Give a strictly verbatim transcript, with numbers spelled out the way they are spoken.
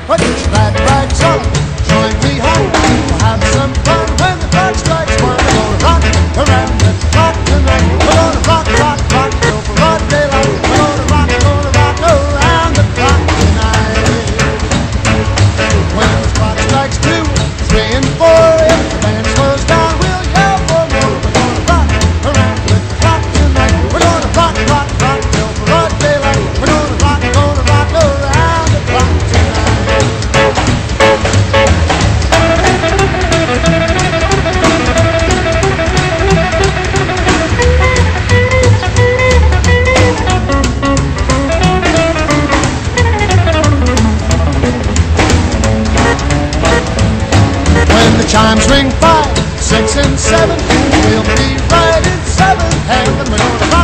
Put your glad rags on, join me home. We'll have some fun when the clock strikes one. We're gonna rock around the clock tonight. We're gonna rock, rock, rock till broad daylight. We're gonna rock, gonna rock around the clock tonight. When the clock strikes two, three and four, if the band slows down, we'll yell for more. We're gonna rock around the clock tonight. We're gonna rock, rock, rock till broad daylight. We're gonna rock, gonna rock around the clock tonight. When the chimes ring five, six, and seven, we'll be right in seventh heaven. We're gonna